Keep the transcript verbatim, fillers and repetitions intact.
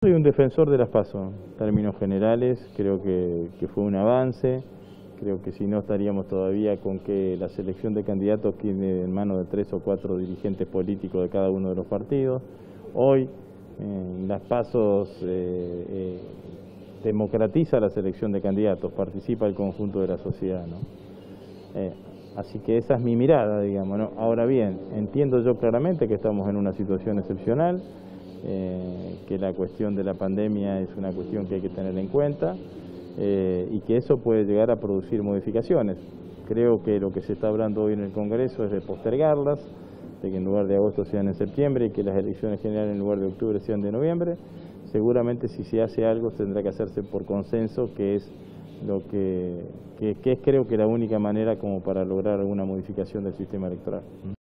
Soy un defensor de las PASO, en términos generales, creo que, que fue un avance, creo que si no estaríamos todavía con que la selección de candidatos quede en manos de tres o cuatro dirigentes políticos de cada uno de los partidos. Hoy en las PASO eh, eh, democratiza la selección de candidatos, participa el conjunto de la sociedad, ¿no? Eh, así que esa es mi mirada, digamos, ¿no? Ahora bien, entiendo yo claramente que estamos en una situación excepcional, Eh, que la cuestión de la pandemia es una cuestión que hay que tener en cuenta eh, y que eso puede llegar a producir modificaciones. Creo que lo que se está hablando hoy en el Congreso es de postergarlas, de que en lugar de agosto sean en septiembre y que las elecciones generales en lugar de octubre sean de noviembre. Seguramente si se hace algo tendrá que hacerse por consenso, que es lo que, que, que es creo que la única manera como para lograr alguna modificación del sistema electoral.